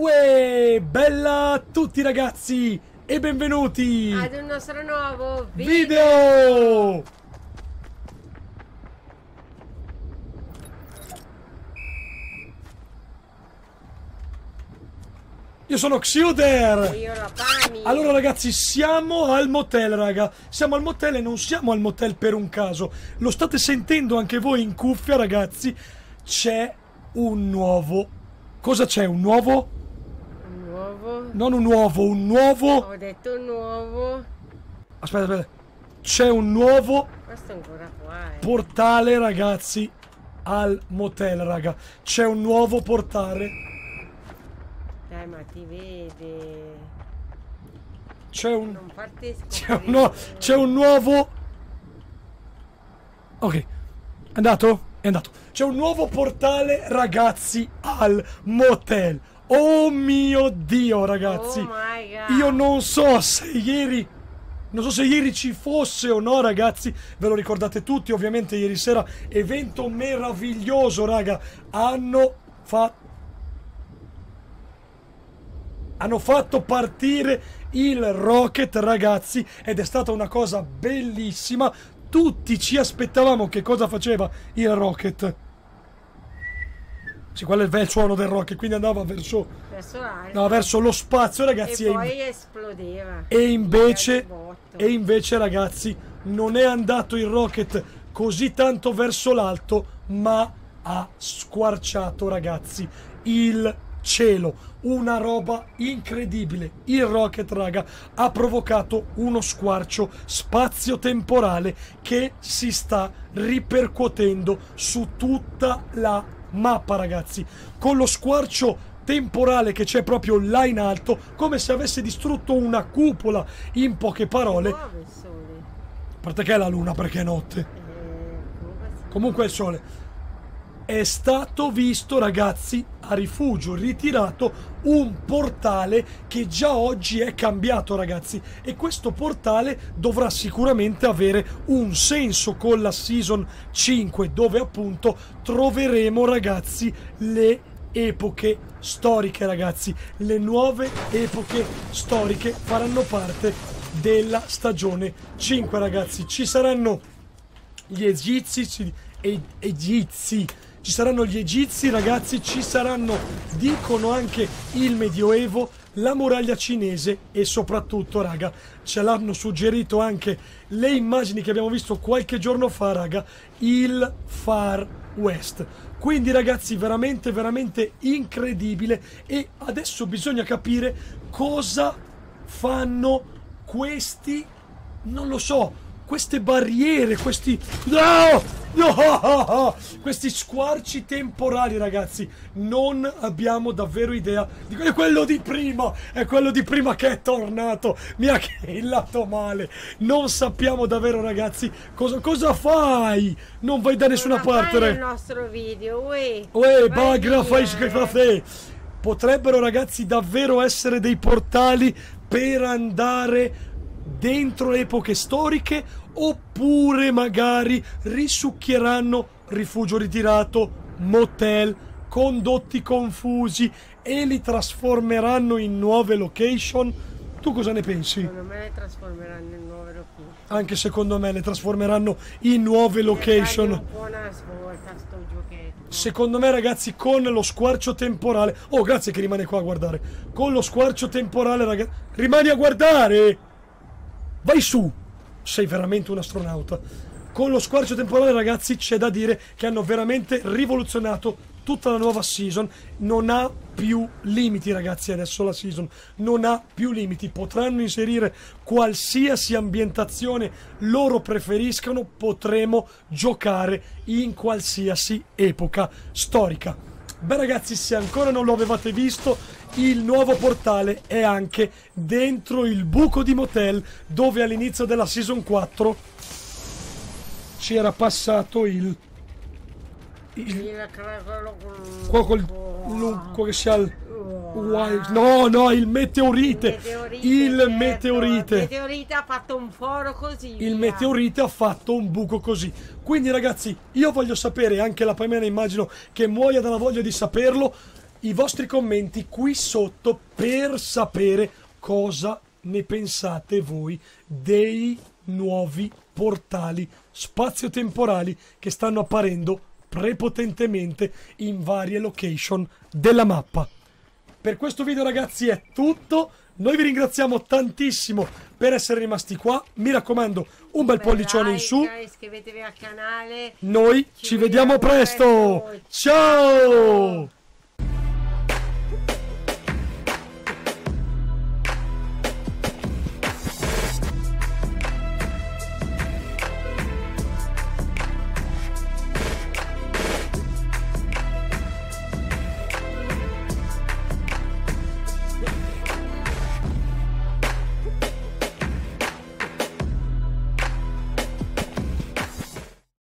Uè, bella a tutti ragazzi e benvenuti ad un nostro nuovo video! Io sono Xuder! Io la Pani. Allora ragazzi, siamo al motel, raga. Siamo al motel e non siamo al motel per un caso. Lo state sentendo anche voi in cuffia, ragazzi. C'è un nuovo... Cosa c'è? Un nuovo? Un nuovo? Non un uovo, un nuovo... Ho detto un nuovo. Aspetta. C'è un nuovo Questo è ancora qua, portale, ragazzi, al motel, raga. C'è un nuovo portale. Dai, ma ti vede. C'è un... Non farti C'è un nuovo... Ok. È andato? È andato. C'è un nuovo portale, ragazzi, al motel. Oh mio Dio, ragazzi. Oh my God. Io non so se ieri... Non so se ieri ci fosse o no, ragazzi. Ve lo ricordate tutti, ovviamente ieri sera. Evento meraviglioso, raga. Hanno fatto partire il rocket, ragazzi, ed è stata una cosa bellissima. Tutti ci aspettavamo che cosa faceva il rocket. Sì, quello è il suono del rocket, quindi andava verso l'alto. no, verso lo spazio, ragazzi. E poi esplodeva. E invece, ragazzi, non è andato il rocket così tanto verso l'alto, ma ha squarciato, ragazzi, il cielo. Una roba incredibile. Il rocket, raga, ha provocato uno squarcio spazio-temporale che si sta ripercuotendo su tutta la mappa, ragazzi. Con lo squarcio temporale che c'è proprio là in alto, come se avesse distrutto una cupola, in poche parole. Muove il sole. A parte che è la luna, perché è notte. Comunque è il sole. È stato visto, ragazzi, a rifugio ritirato un portale che già oggi è cambiato, ragazzi, e questo portale dovrà sicuramente avere un senso con la season 5, dove appunto troveremo, ragazzi, le epoche storiche, ragazzi. Le nuove epoche storiche faranno parte della stagione 5, ragazzi. Ci saranno gli egizi ci saranno gli egizi, ragazzi, ci saranno, dicono, anche il Medioevo, la muraglia cinese e soprattutto, raga, ce l'hanno suggerito anche le immagini che abbiamo visto qualche giorno fa, raga, il Far West. Quindi, ragazzi, veramente, veramente incredibile. E adesso bisogna capire cosa fanno questi, non lo so, queste barriere, questi... No! No! Questi squarci temporali, ragazzi. Non abbiamo davvero idea di... È quello di prima! È quello di prima che è tornato! Mi ha killato male! Non sappiamo davvero, ragazzi, cosa fai? Non vai da nessuna parte, il nostro video, uè, bagra, fai schifate! Potrebbero, ragazzi, davvero essere dei portali per andare dentro epoche storiche, oppure magari risucchieranno rifugio ritirato, motel, condotti confusi e li trasformeranno in nuove location. Tu cosa ne pensi? Secondo me le trasformeranno in nuove location. Anche secondo me le trasformeranno in nuove location. Un po' una svolta sto giochetto. Secondo me, ragazzi, con lo squarcio temporale... Oh, grazie che rimane qua a guardare. Con lo squarcio temporale, ragazzi... Rimani a guardare! Vai su! Sei veramente un astronauta. Con lo squarcio temporale, ragazzi, c'è da dire che hanno veramente rivoluzionato tutta la nuova season. Non ha più limiti, ragazzi, adesso la season non ha più limiti. Potranno inserire qualsiasi ambientazione loro preferiscano. Potremo giocare in qualsiasi epoca storica. Beh, ragazzi, se ancora non lo avevate visto, il nuovo portale è anche dentro il buco di motel dove all'inizio della season 4 ci era passato il il meteorite. Il meteorite ha fatto un foro così. Il meteorite ha fatto un buco così. Quindi, ragazzi, io voglio sapere, anche la Pamela immagino che muoia dalla voglia di saperlo, i vostri commenti qui sotto per sapere cosa ne pensate voi dei nuovi portali spazio-temporali che stanno apparendo prepotentemente in varie location della mappa. Per questo video ragazzi è tutto, noi vi ringraziamo tantissimo per essere rimasti qua, mi raccomando un bel pollicione in su, iscrivetevi al canale, noi ci vediamo presto, ciao!